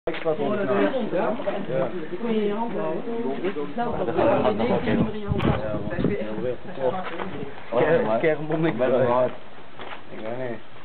Ik sta op de Ja? Die kon je in je hand houden. Zelf dat je in je hand houden. Kermbom niks. Ik weet niet.